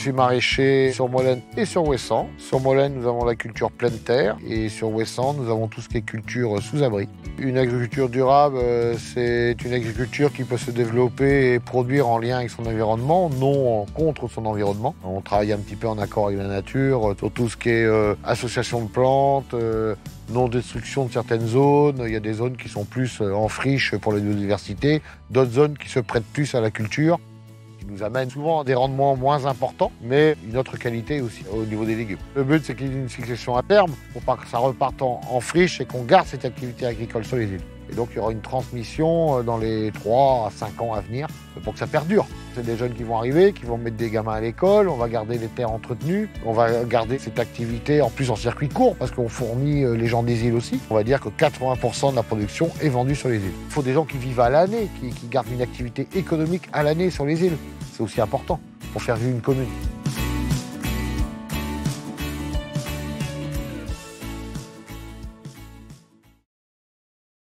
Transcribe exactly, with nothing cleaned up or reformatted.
suis maraîcher sur Molène et sur Ouessant. Sur Molène, nous avons la culture pleine terre et sur Ouessant, nous avons tout ce qui est culture sous abri. Une agriculture durable, c'est une agriculture qui peut se développer et produire en lien avec son environnement, non contre son environnement. On travaille un petit peu en accord avec la nature, sur tout ce qui est euh, association de plantes, euh, non-destruction de certaines zones. Il y a des zones qui sont plus en friche pour la biodiversité, d'autres zones qui se prêtent plus à la culture, qui nous amènent souvent à des rendements moins importants, mais une autre qualité aussi au niveau des légumes. Le but, c'est qu'il y ait une succession à terme, pour pas que ça reparte en, en friche et qu'on garde cette activité agricole sur les îles. Et donc, il y aura une transmission dans les trois à cinq ans à venir pour que ça perdure. C'est des jeunes qui vont arriver, qui vont mettre des gamins à l'école, on va garder les terres entretenues, on va garder cette activité en plus en circuit court parce qu'on fournit les gens des îles aussi. On va dire que quatre-vingts pour cent de la production est vendue sur les îles. Il faut des gens qui vivent à l'année, qui, qui gardent une activité économique à l'année sur les îles. C'est aussi important pour faire vivre une commune.